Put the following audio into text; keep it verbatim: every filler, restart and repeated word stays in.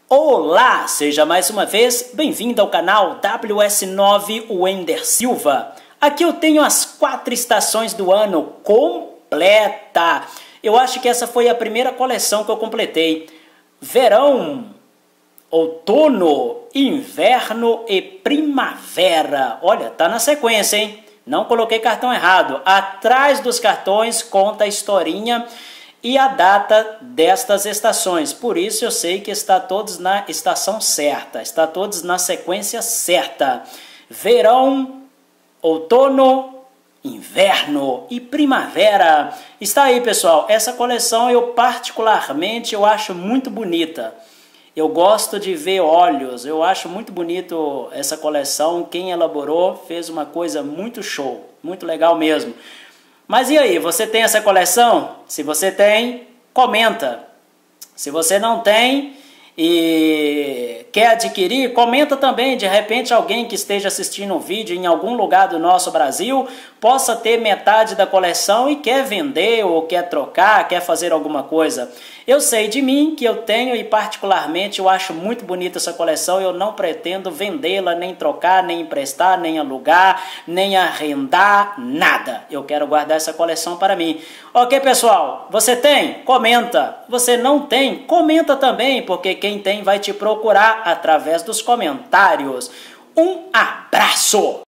Olá, seja mais uma vez bem-vindo ao canal W S nove Wender Silva. Aqui eu tenho as quatro estações do ano completa. Eu acho que essa foi a primeira coleção que eu completei. Verão, outono, inverno e primavera. Olha, tá na sequência, hein? Não coloquei cartão errado. Atrás dos cartões conta a historinha e a data destas estações. Por isso eu sei que está todos na estação certa, está todos na sequência certa. Verão, outono, inverno e primavera. Está aí, pessoal. Essa coleção eu particularmente eu acho muito bonita. Eu gosto de ver olhos, eu acho muito bonito essa coleção. Quem elaborou fez uma coisa muito show, muito legal mesmo. Mas e aí, você tem essa coleção? Se você tem, comenta. Se você não tem e quer adquirir, comenta também. De repente alguém que esteja assistindo um vídeo em algum lugar do nosso Brasil possa ter metade da coleção e quer vender ou quer trocar, quer fazer alguma coisa. Eu sei de mim que eu tenho e particularmente eu acho muito bonita essa coleção. Eu não pretendo vendê-la, nem trocar, nem emprestar, nem alugar, nem arrendar, nada. Eu quero guardar essa coleção para mim. Ok, pessoal? Você tem? Comenta. Você não tem? Comenta também, porque quem tem vai te procurar através dos comentários. Um abraço!